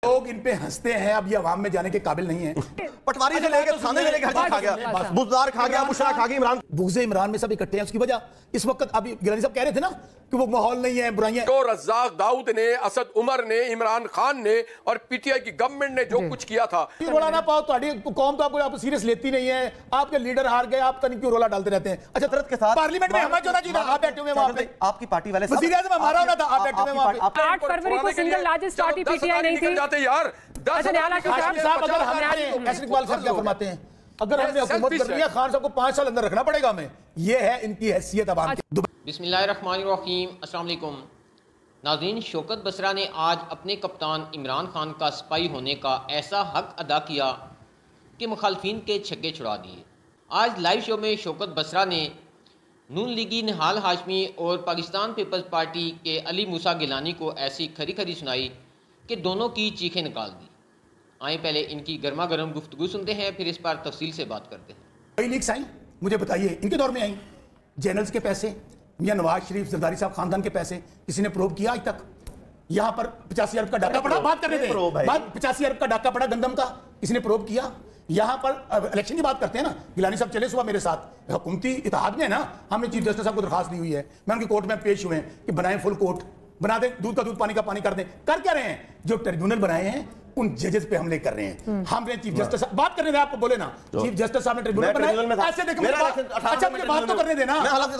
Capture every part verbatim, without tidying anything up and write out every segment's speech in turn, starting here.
लोग इन पे हंसते हैं, अब ये अवाम में जाने के काबिल नहीं है। पटवारी से लेकर थाने से लेकर खा गया, बुज़दार खा गया, मुशरा खा गया, इमरान बुग़्ज़े इमरान में सब इकट्ठे हैं। उसकी वजह इस वक्त अभी गिलानी साहब कह रहे थे ना कि वो माहौल नहीं है, बुराइयां। तो रज़ाक दाऊद ने, असद उमर ने, इमरान खान ने और पीटीआई की गवर्नमेंट ने जो कुछ किया था, रोला ना पाओ, तुम्हारी कौम तो आपको आप सीरियस लेती नहीं है, आपके लीडर हार गए, आप नहीं क्यों रोला डालते रहते हैं। अच्छा तरत के साथ पार्लियामेंट में हमारा चुना जीना, आप बैठे हुए वहां पे, आपकी पार्टी वाले वज़ीर आज़म हमारा होना था, आप बैठे हुए वहां पे। आठ फरवरी को सिंगल लार्जेस्ट पार्टी पीटीआई नहीं थी जाते यार। अच्छा न्यायालय साहब अगर हमने ऐसे इकबाल साहब क्या फरमाते हैं, अगर हमने हुकूमत करनी है खान साहब को पांच साल अंदर रखना पड़ेगा हमें। ये है इनकी हैसियत अवाम की। बिस्मिल्लाहिर्रहमानिर्रहीम, अस्सलाम वालेकुम नाज़रीन। शौकत बसरा ने आज अपने कप्तान इमरान खान का स्पाई होने का ऐसा हक अदा किया कि मुखालफिन के छक्के छुड़ा दिए। आज लाइव शो में शौकत बसरा ने नून लीगी निहाल हाशमी और पाकिस्तान पीपल्स पार्टी के अली मूसा गिलानी को ऐसी खरी खरी सुनाई कि दोनों की चीखें निकाल दी। आए पहले इनकी गर्मा गर्म गुफ्तगू सुनते हैं, फिर इस पर तफसील से बात करते हैं। कई लीक्स आई, मुझे बताइए इनके दौर में आई, जर्नल्स के पैसे, मियां नवाज शरीफ जरदारी साहब खानदान के पैसे किसी ने प्रोब किया आज तक? यहाँ पर पचासी अरब का डाका पड़ा, बात करने दें, बात पचासी अरब का डाका पड़ा गंदम का, किसी ने प्रोब किया? यहाँ पर इलेक्शन की बात करते हैं ना, गिलानी साहब चले सुबह मेरे साथ, हुकूमती इत्तेहाद में ना हमने चीफ जस्टिस साहब को दरखास्त दी हुई है, मैं उनकी कोर्ट में पेश हुए हैं कि बनाएं फुल कोर्ट, बना दें, दूध का दूध पानी का पानी कर दें। कर क्या रहे हैं? जो ट्रिब्यूनल बनाए हैं उन जजेस पे हमले कर रहे हैं। हमने चीफ जस्टिस बात करने दे, आपको बोले ना चीफ जस्टिस साहब ने ट्रिब्यूनल बनाया, ऐसे देखो अच्छा मुझे बात तो करने देना,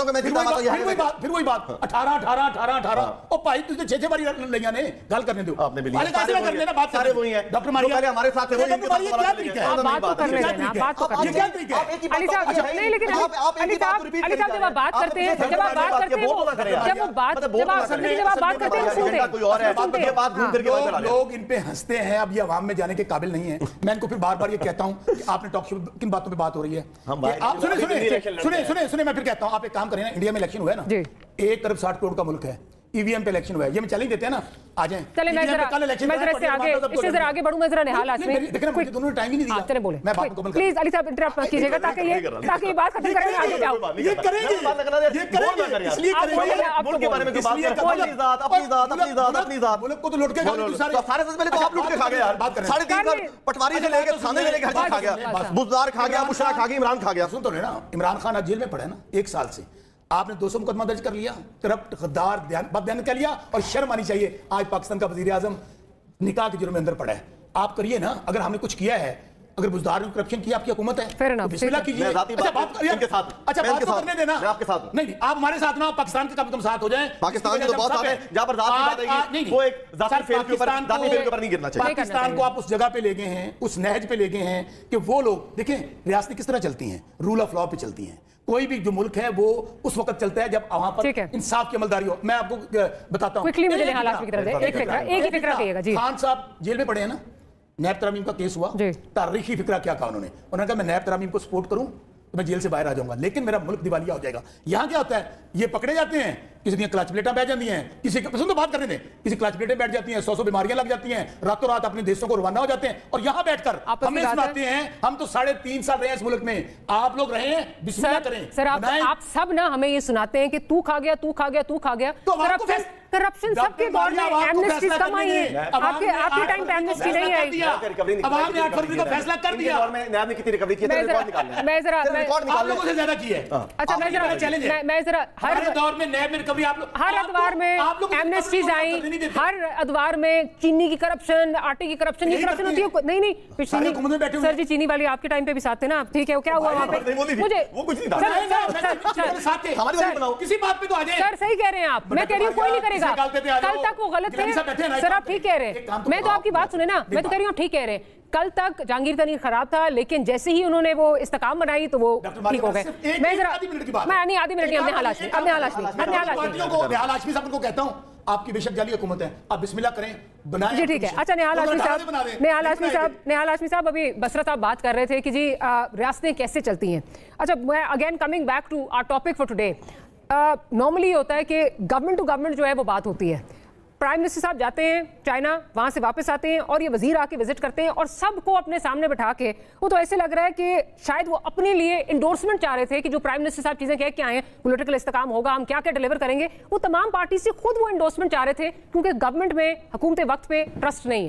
फिर वही बात अठारह अठारह अठारह अठारह ओ भाई तुझे छह छह बारी लैया ने गल करने दो, आपने भी कैसे कर लेना, बात सारे वही है। डॉक्टर मारिया पहले हमारे साथ थे, वो इनके पास क्या तरीका है, बात तो करने देना, बात तो करने क्या तरीका है अली साहब? नहीं लेकिन अली साहब अली साहब जब आप बात करते हैं, जब आप बात करते हैं, जब वो बात जब आप जब आप बात करते हैं सुनते हैं, कोई और है बात घूम फिर के लोग इन पे हंसते हैं, अब ये अवाम में जाने के काबिल नहीं है। मैं इनको फिर बार बार ये कहता हूं कि आपने टॉक शो किन बातों पे बात हो रही है, आप सुने सुने सुने सुने सुने मैं फिर कहता हूं, आप एक काम करें ना, इंडिया में इलेक्शन हुआ है ना, एक अरब साठ करोड़ का मुल्क है, ईवीएम पे इलेक्शन हुआ है, ये में चैलेंज देते हैं ना, आ जाएं। चले मैं जरा मैं जरा से आगे इससे जरा आगे बढ़ूं, मैं जरा निहाल हाशमी देखना, मुझे दोनों ने टाइम ही नहीं दिया। चले बोले मैं बात को प्लीज अली साहब इंटरप्ट मत कीजिएगा ताकि ये ताकि ये बात खत्म करके आगे जाओ। ये करेंगे ये करेंगे इसलिए करेंगे मुल्क के बारे में बात कर, अपनी जात अपनी जात अपनी जात अपनी जात, मुल्क को तो लूट के खा गए सारे सारे से पहले तो आप लूट के खा गए यार। बात करें साढ़े तीन साल पटवारी से लेकर थाने से लेकर खा गया, बुज़दार खा गया, मुशरा खा गया, इमरान खा गया। सुन तो रहे ना, इमरान खान जेल में पड़ा है ना एक साल से, आपने दो सौ मुकदमा दर्ज कर लिया, करप्ट गद्दार बयान कर लिया, और शर्म आनी चाहिए आज पाकिस्तान का वजीर आजम निकाह के जुर्म में अंदर पड़ा है। आप करिए ना, अगर हमने कुछ किया है, अगर बुज़दार ने करप्शन किया, आपकी हुकूमत है, तो बिस्मिल्लाह कीजिए। अच्छा बात इनके साथ, अच्छा बात तो करने देना, मैं आपके साथ नहीं, आप हमारे साथ ना, पाकिस्तान के कम कम साथ हो जाएं। पाकिस्तान की तो बहुत साथ है जहां पर जात की बात है, वो एक जाती फेल के ऊपर जाती फेल के ऊपर नहीं गिरना चाहिए। पाकिस्तान को आप उस जगह पे ले गए हैं, उस नहज पे ले गए हैं कि वो लोग देखें रियासतें किस तरह चलती हैं, रूल ऑफ लॉ पे चलती हैं। कोई भी जो मुल्क है वो उस वक्त चलता है जब वहां पर इंसाफ की अमलदारी हो। मैं आपको बताता हूं, खान साहब जेल में पड़े हैं ना, नैब तरामीम का केस हुआ, तारीखी फिक्रा क्या कहा उन्होंने, उन्होंने कहा मैं नैब तरामीम को सपोर्ट करूं तो मैं जेल से बाहर आ जाऊंगा, लेकिन मेरा मुल्क दिवालिया हो जाएगा। यहां क्या होता है, ये पकड़े जाते हैं, किसी की क्लच प्लेटें बैठ जाती हैं, किसी के पसंद तो बात करने दें, किसी क्लच प्लेटें बैठ जाती हैं, सौ सौ बीमारियां लग जाती हैं, रातों रात अपने देशों को रवाना हो जाते हैं, और यहां बैठकर हमें सुनाते हैं हम तो साढ़े तीन साल रहे हैं इस मुल्क में, आप लोग रहे हैं, बिस्मिल्लाह करें। सर आप आप सब ना हमें ये सुनाते हैं कि तू खा गया तू खा गया तू खा गया, करप्शन सबके दौर में एमनेस्टी कम आई है, आपके आपके टाइम पे एमनेस्टी नहीं आई। अवाम ने आठ फरवरी को फैसला कर दिया, और में नैब ने कितनी रिकवरी की है, रिकॉर्ड निकालना है, मैं जरा रिकॉर्ड निकालना है, ज्यादा की है। अच्छा मैं जरा चैलेंज है, मैं जरा हर दौर में नैब में रिकवरी आप लोग, हर अदवार में एमनेस्टीज आई, हर अदवार में चीनी की करप्शन, आटे की करप्शन, ये करप्शन होती है नहीं नहीं चीनी, सर जी चीनी वाली आपके टाइम पे भी साथ थे ना, ठीक है, क्या हुआ वहाँ पे? मुझे वो कुछ नहीं था, किसी बात पे तो आ जाए। सर सही कह रहे हैं आप, मैं कह रही हूँ कोई नहीं करेगा, कल तक वो गलत थे सर, आप ठीक कह रहे हैं, मैं तो आपकी बात सुने ना, मैं तो कह रही हूँ ठीक कह रहे हैं, कल तक जहांगीर तरीन खराब था, लेकिन जैसे ही उन्होंने वो इस्तेकाम बनाई तो वो ठीक हो गए। मैं जरा मैं नहीं आधी मिनट अपने हालात में अपने हालात में अपने हालात में सबको कहता हूँ, आपकी बेशक जाली हुकूमत है, आप बिस्मिल्लाह करें, बनाएं जी, ठीक है। अच्छा निहाल हाशमी साहब, निहाल हाशमी साहब निहाल हाशमी साहब अभी बसरा साहब बात कर रहे थे कि जी रियासतें कैसे चलती हैं। अच्छा मैं again coming back to our topic for today, normally होता है कि गवर्नमेंट टू गवर्नमेंट जो है वो बात होती है, प्राइम मिनिस्टर साहब जाते हैं चाइना, वहाँ से वापस आते हैं और ये वजीर आके विजिट करते हैं और सबको अपने सामने बैठा के, वो तो ऐसे लग रहा है कि शायद वो अपने लिए इंडोर्समेंट चाह रहे थे कि जो प्राइम मिनिस्टर साहब चीज़ें कह के आए हैं, पॉलिटिकल इस्तेकाम होगा, हम क्या क्या डिलीवर करेंगे, वो तमाम पार्टी से खुद वो इंडोर्समेंट चाह रहे थे, क्योंकि गवर्नमेंट में हुकूमत वक्त पे ट्रस्ट नहीं है।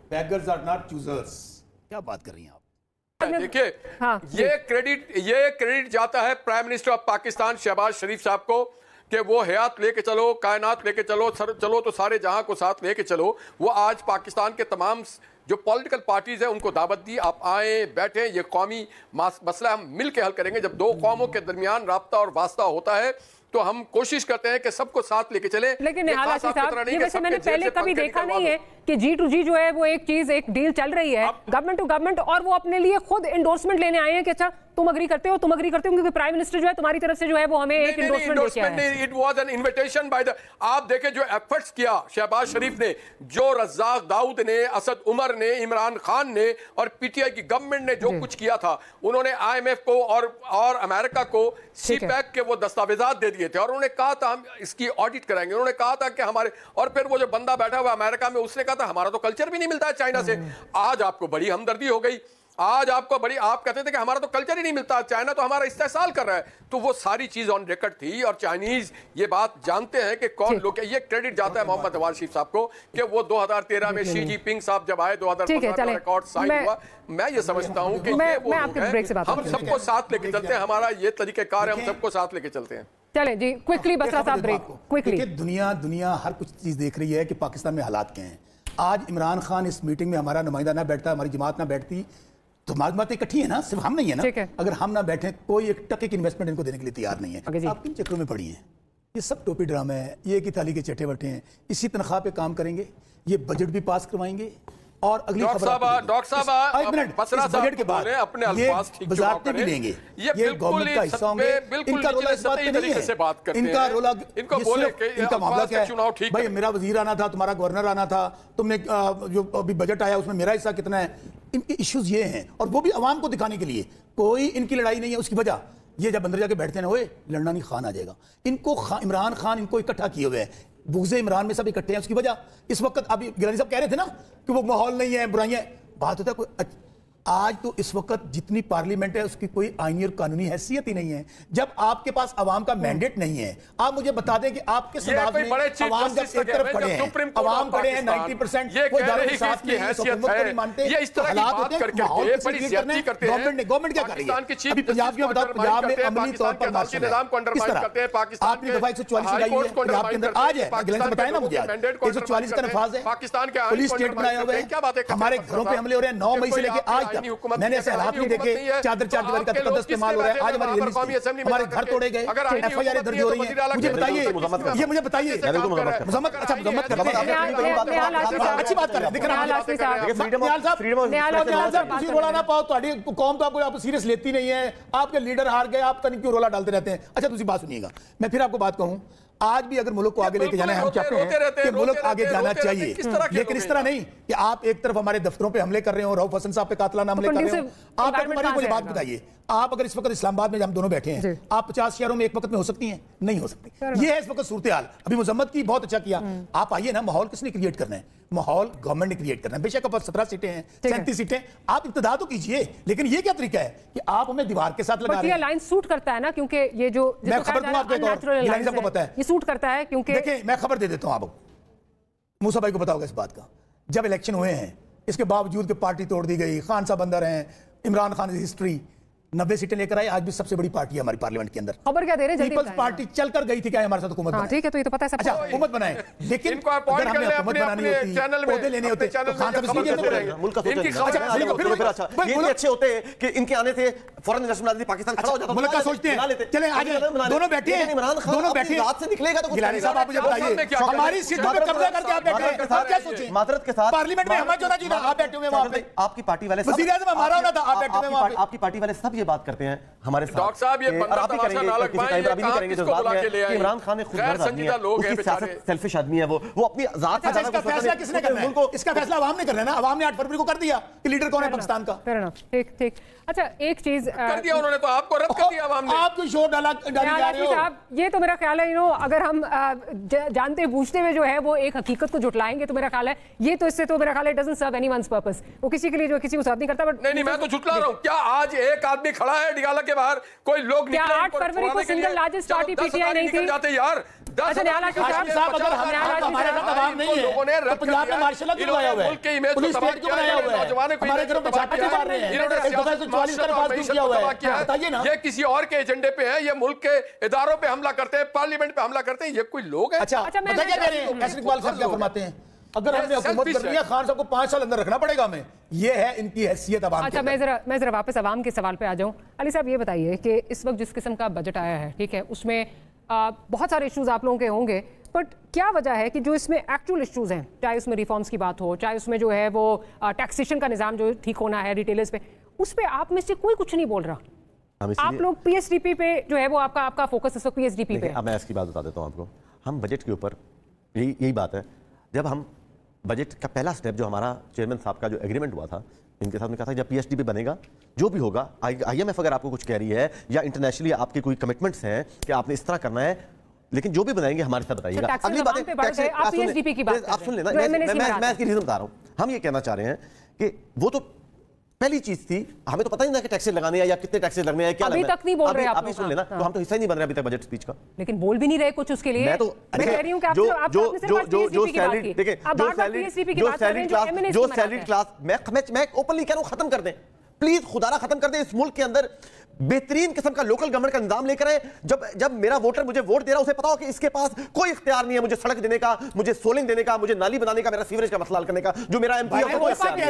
beggars are not choosers. क्या बात कर रही हैं आप? देखिए, हाँ, ये क्रेडिट ये क्रेडिट जाता है prime minister of Pakistan Shahbaz Sharif साहब को कि वो हयात लेके चलो, कायनात लेके चलो, सर, चलो तो सारे जहां को साथ लेके चलो। वो आज पाकिस्तान के तमाम जो पॉलिटिकल पार्टीज हैं उनको दावत दी, आप आए, बैठे, ये कौमी मसला हम मिल के हल करेंगे। जब दो कौमों के दरमियान राब्ता और वास्ता होता है तो हम कोशिश करते हैं कि सबको साथ लेके चले। लेकिन निहाल आसिफ साहब, ये वैसे मैंने पहले कभी देखा नहीं है कि जी टू जी जो है वो एक चीज, एक डील चल रही है गवर्नमेंट टू गवर्नमेंट, और वो अपने लिए खुद एंडोर्समेंट लेने आए हैं कि अच्छा तुम अग्री करते हो, तुम अग्री करते हो, क्योंकि प्राइम मिनिस्टर जो है तुम्हारी तरफ से जो है वो हमें एक एंडोर्समेंट लेके आया है। It was an invitation by the, आप देखें जो एफर्ट्स किया शहबाज शरीफ ने, जो रज़ाक दाऊद ने, असद उमर ने, इमरान खान ने और पीटीआई की गवर्नमेंट ने जो कुछ किया था, उन्होंने आईएमएफ को और और अमेरिका को सीपैक के वो दस्तावेजात दे दिए थे और उन्होंने कहा था हम इसकी ऑडिट कराएंगे। उन्होंने कहा था कि हमारे, और फिर वो जो बंदा बैठा हुआ अमेरिका में उसने कहा था हमारा तो कल्चर भी नहीं मिलता है चाइना से। आज आपको बड़ी हमदर्दी हो गई, आज आपको बड़ी, आप कहते थे कि हमारा तो कल्चर ही नहीं मिलता, चाइना तो हमारा इस्तेहसाल कर रहा है। तो वो सारी चीज ऑन रिकॉर्ड थी और चाइनीज ये बात जानते हैं कि कौन लोग, ये क्रेडिट जाता है मोहम्मद नवाज शरीफ साहब को कि वो दो हज़ार तेरह में शी जिनपिंग साहब जब आए, दो हज़ार पंद्रह में रिकॉर्ड साइन हुआ। मैं ये समझता हूं कि ये वो हम सबको साथ लेके चलते हैं, हमारा ये तरीकेकार है, हम सबको साथ लेके चलते हैं। चले जी, क्विकली बसरा साहब ब्रेक, क्विकली। दुनिया दुनिया हर कुछ चीज देख रही है कि पाकिस्तान में हालात क्या हैं। आज इमरान खान इस मीटिंग में हमारा नुमाइंदा ना बैठता, हमारी जमात ना बैठती तो हमारी बातें इकट्ठी है ना, सिर्फ हम नहीं है ना। है। अगर हम ना बैठे कोई एक टके की इन्वेस्टमेंट इनको देने के लिए तैयार नहीं है। आप किन चक्रों में पड़ी हैं? ये सब टोपी ड्रामा है, ये की ताली के चटे बटे हैं। इसी तनख्वाह पे काम करेंगे, ये बजट भी पास करवाएंगे और अगली डॉक्टर साहब डॉक्टर साहब एक मिनट, बजट के बाद अपने अल्फाज ठीक वजारतें भी लेंगे, ये गवर्नमेंट का हिस्सा होंगे। इनका रोला इस बात पे नहीं है, इनका रोला इनको बोले इनका मामला क्या है भाई, मेरा वजीर आना था, तुम्हारा गवर्नर आना था, तुमने जो अभी बजट आया उसमें मेरा हिस्सा कितना है। इनके इश्यूज ये हैं और वो भी अवाम को दिखाने के लिए। कोई इनकी लड़ाई नहीं है। उसकी वजह ये जब अंदर जाके बैठते हैं ना, ओए लड़ना नहीं, खान आ जाएगा। इनको खा, इमरान खान इनको इकट्ठा किए हुए हैं, बुग़्ज़े इमरान में सब इकट्ठे हैं। उसकी वजह इस वक्त अभी गिलानी साहब कह रहे थे ना कि वो माहौल नहीं है, बुराइयां, बात होता है कोई। आज तो इस वक्त जितनी पार्लियामेंट है उसकी कोई आईनी और कानूनी हैसियत ही नहीं है। जब आपके पास अवाम का मैंडेट नहीं है, आप मुझे बता दें कि आपके समाज में अवाम जब एक तरफ खड़े हैं, अवाम खड़े हैं नब्बे परसेंट, कोई दायरे के साथ नहीं है, हुकूमत को नहीं मानते, ये इस तरह की बात करके गवर्नमेंट ने गवर्नमेंट क्या कर रही है? अभी पंजाब में बताओ, पंजाब में अमली तौर पर मार्शल है, किस तरह आपने दफा एक सौ चौवालीस लगाई है, पंजाब के अंदर आज है, गिलानी से बताया ना मुझे, आज एक सौ चौवालीस का नफाज है, पुलिस स्टेट बनाया हुआ है, हमारे घरों पे हमले हो रहे हैं नौ मई से लेकर आज। मैंने ऐसे हालात नहीं देखे, चादर चार दीवारी का तकद्दुस इस्तेमाल हो रहा है। आज हमारी हमारे घर तोड़े गए, एफआईआर दर्ज हो रही है। मुझे बताइए, ये मुझे बताइए मुजम्मत, अच्छा मुजम्मत करते हैं, अच्छी बात कर रहे हैं। देखिए निहाल साहब, निहाल साहब ਤੁਸੀਂ रोला ना पाओ, ਤੁਹਾਡੀ कौम तो आपको आप सीरियस लेती नहीं है, आपके लीडर हार गए, आप तनी क्यों रोला डालते रहते हैं। अच्छा तुझे बात सुनिएगा, मैं फिर आपको बात कहूं, आज भी अगर मुल्क को आगे लेके जाना है, हम चाहते हैं कि मुल्क आगे जाना चाहिए, लेकिन इस तरह नहीं कि आप एक तरफ हमारे दफ्तरों पे हमले कर रहे हो, रऊफ हसन साहब पे कातलाना हमले कर रहे हो। आप हमारी मुझे बात बताइए, आप अगर इस वक्त इस्लामाबाद में हम दोनों बैठे हैं, आप पचास शहरों में एक वक्त में हो सकती हैं? नहीं हो सकती। ये है इस वक्त सूरत हाल। अभी मुजम्मत की बहुत अच्छा किया, आप आइए ना, माहौल किसने क्रिएट करना है? माहौल गवर्नमेंट ने क्रिएट करना है। बेशक आप सत्रह सीटें हैं, सैंतीस सीटें, आप इब्तिदा तो कीजिए, लेकिन ये क्या तरीका है कि आप हमें दीवार के साथ लगा रहे हैं? लाइन सूट करता है ना, क्योंकि ये जो मैं खबर दूं आपको, आपको पता है ये सूट करता है क्योंकि देखिए मैं खबर दे देता हूं आपको, मूसा भाई को बताओगे इस बात का। जब इलेक्शन हुए हैं, इसके बावजूद कि पार्टी तोड़ दी गई, खान साहब अंदर हैं, इमरान खान की हिस्ट्री, नब्बे सीटें लेकर आए, आज भी सबसे बड़ी पार्टी है हमारी पार्लियामेंट के अंदर। खबर क्या दे रहे हैं? पीपल्स पार्टी चलकर गई थी क्या हमारे साथ हुकूमत? ठीक है, तो ये तो पता है सब। अच्छा हुकूमत बनाए, लेकिन अगर हमें हुकूमत बनानी होती, पौधे लेने होते तो खान साहब इसलिए जेल में पड़े। मुल्क का सोचें, ये भी अच्छे होते हैं कि इनके आने से फौरन इन्वेस्टमेंट पाकिस्तान खड़ा हो जाता। मुल्क का सोचते हैं, चलें आज दोनों बैठे हैं, इमरान खान दोनों बैठे रात से निकलेगा तो गिलानी साहब आप मुझे बताइए, हमारी सीटों पे कब्जा करके आप बैठे हैं, आप क्या सोचें? मातरत के साथ पार्लियामेंट में हमारा चुनाव जीता, आप बैठे हुए वहां पे, आपकी पार्टी वाले वज़ीर आज़म हमारा होना था, आप बैठे हुए वहां पे। आपकी पार्टी वाले सब ये बात करते हैं हमारे साथ, डॉक्टर साहब ये और आप भी करेंगे, किसी टाइम पर अभी भी करेंगे। जो बात है कि इमरान खान एक खुदगर्ज आदमी है, उसकी सियासत सेल्फिश आदमी है, वो वो अपनी जात से इसका फैसला किसने करना है? इसका फैसला अवाम ने करना है ना। अवाम ने आठ फरवरी को कर दिया कि लीडर कौन है पाकिस्तान का। ठीक ठीक। अच्छा एक चीज कर दिया उन्होंने, तो आपको रद्द कर दिया अवाम ने। आप कोई शोर डाला डाली जा रहे हो साहब, ये तो मेरा ख्याल है, यू नो, अगर हम जानते बूझते हुए जो है वो एक हकीकत को जुटलाएंगे तो मेरा ख्याल है ये तो इससे तो मेरा ख्याल है डजंट सर्व एनीवन्स पर्पस, वो किसी के लिए जो किसी को साथ नहीं करता। बट नहीं नहीं, मैं तो जुटला रहा हूं। क्या आज एक आदमी آدمی کھڑا ہے ڈگالہ کے باہر, کوئی لوگ کیا آٹھ فروری کو single largest party P T I نہیں تھی؟ جاتے یار اچھا نیالا ہاشمی صاحب, اگر ہمارے ساتھ عوام نہیں ہے تو پنجاب میں مارشل لا کیوں بنایا ہوا ہے, پولیس اسٹیٹ کیوں بنایا ہوا ہے, ہمارے گھروں پہ چھاپے کیوں مار رہے ہیں, ایک دفعہ سے چوالیس کا نفاذ کیوں کیا ہوا ہے, بتائیے نا. یہ کسی اور کے ایجنڈے پہ ہے, یہ ملک کے اداروں پہ حملہ کرتے ہیں, پارلیمنٹ پہ حملہ کرتے ہیں, یہ کوئی لوگ ہیں؟ اچھا پتہ کیا کہہ رہے ہیں ایسر اقبال صاحب, کیا فرماتے ہیں, اگر ہم نے حکومت کرنی ہے خان صاحب کو پانچ سال اندر رکھنا پڑے گا ہمیں, یہ ہے ان کی حیثیت عوام کی. اچھا میں ذرا میں ذرا واپس عوام کے سوال پہ آ جاؤں. علی صاحب یہ بتائیے کہ اس وقت جس قسم کا بجٹ آیا ہے, ٹھیک ہے, اس میں بہت سارے ایشوز آپ لوگوں کے ہوں گے, بٹ کیا وجہ ہے کہ جو اس میں ایکچوئل ایشوز ہیں, چاہے اس میں ریفارمز کی بات ہو, چاہے اس میں جو ہے وہ ٹیکسیشن کا نظام جو ٹھیک ہونا ہے ریٹیلرز پہ, اس پہ آپ میں سے کوئی کچھ نہیں بول رہا. آپ لوگ پی ایس ڈی پی پہ جو ہے وہ آپ کا آپ کا فوکس اس وقت پی ایس ڈی پی پہ. اب میں اس کی بات بتا دیتا ہوں آپ کو. ہم بجٹ کے اوپر یہی یہی بات ہے, جب ہم بجٹ کا پہلا سٹیپ جو ہمارا چیئرمین صاحب کا جو ایگریمنٹ ہوا تھا ان کے ساتھ میں کہا تھا جب پی ایس ڈی پی بنے گا جو بھی ہوگا, آئی ایم ایف اگر آپ کو کچھ کہہ رہی ہے یا انٹرنیشنلی آپ کے کوئی کمٹمنٹس ہیں کہ آپ نے اس طرح کرنا ہے, لیکن جو بھی بنائیں گے ہمارے ساتھ بتائیے گا. اگلی بات آپ سن لینا, میں اس کی ریزن بتا رہا ہوں. ہم یہ کہنا چاہ رہے ہیں کہ وہ تو پہلی چیز تھی, ہمیں تو پتہ ہی نہیں کہ ٹیکسز لگانے ہیں یا کتنے ٹیکسز لگنے ہیں, کیا ابھی تک نہیں بول رہے آپ. ابھی سن لینا, تو ہم تو حصہ ہی نہیں بن رہے ابھی تک بجٹ اسپیچ کا, لیکن بول بھی نہیں رہے کچھ اس کے لیے. میں تو میں کہہ رہی ہوں کہ آپ جو جو جو جو سیلری دیکھیں, جو سیلری جو سیلری کلاس جو سیلری کلاس میں میں اوپنلی کہہ رہا ہوں ختم کر دیں پلیز, خدا را ختم کر دیں. اس ملک کے اندر بہترین قسم کا لوکل گورنمنٹ کا نظام لے کر آئے. جب جب میرا ووٹر مجھے ووٹ دے رہا ہے اسے پتا ہو کہ اس کے پاس کوئی اختیار نہیں ہے مجھے سڑک دینے کا, مجھے سولنگ دینے کا, مجھے نالی بنانے کا, میرا سیوریج کا مسئلہ حل کرنے کا. جو میرا ایم پی ہے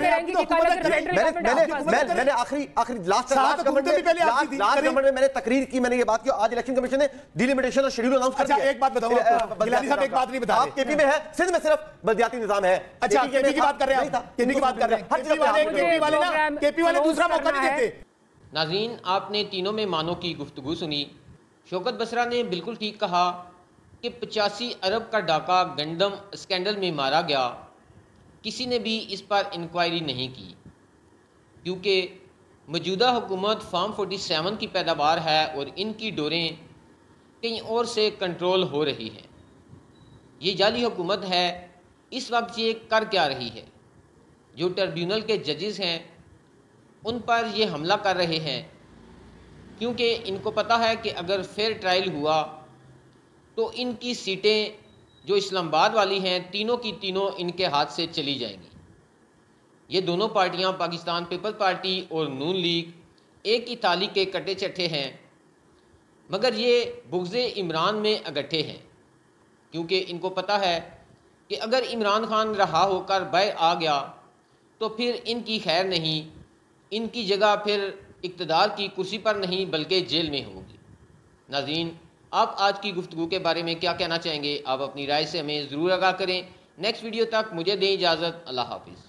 میں نے آخری آخری لاسٹ لاسٹ گورنمنٹ میں میں نے تقریر کی, میں نے یہ بات کی, آج الیکشن کمیشن نے ڈیلیمیٹیشن اور شیڈول اناؤنس کر دیا. ایک بات بتاؤں گیلانی صاحب, ایک بات نہیں بتا, آپ کے پی میں ہے, سندھ میں صرف بلدیاتی نظام ہے. اچھا کے پی کی بات کر رہے ہیں, کے پی کی بات کر رہے ہیں, کے پی والے نا کے پی والے دوسرا موقع نہیں دیتے. ناظرین, آپ نے تینوں مہمانوں کی گفتگو سنی. شوکت بسرا نے بالکل ٹھیک کہا کہ پچاسی ارب کا ڈاکہ گندم اسکینڈل میں مارا گیا, کسی نے بھی اس پر انکوائری نہیں کی, کیونکہ موجودہ حکومت فارم فورٹی سیون کی پیداوار ہے اور ان کی ڈوریں کہیں اور سے کنٹرول ہو رہی ہیں. یہ جعلی حکومت ہے. اس وقت یہ کر کیا رہی ہے؟ جو ٹربیونل کے ججز ہیں ان پر یہ حملہ کر رہے ہیں, کیونکہ ان کو پتہ ہے کہ اگر فیئر ٹرائل ہوا تو ان کی سیٹیں جو اسلام آباد والی ہیں تینوں کی تینوں ان کے ہاتھ سے چلی جائیں گی. یہ دونوں پارٹیاں پاکستان پیپل پارٹی اور نون لیگ ایک ہی تالی کے کٹے چٹھے ہیں, مگر یہ بغض عمران میں اگٹھے ہیں, کیونکہ ان کو پتہ ہے کہ اگر عمران خان رہا ہو کر باہر آ گیا تو پھر ان کی خیر نہیں, ان کی جگہ پھر اقتدار کی کرسی پر نہیں بلکہ جیل میں ہوگی. ناظرین, آپ آج کی گفتگو کے بارے میں کیا کہنا چاہیں گے؟ آپ اپنی رائے سے ہمیں ضرور آگاہ کریں. نیکسٹ ویڈیو تک مجھے دیں اجازت. اللہ حافظ.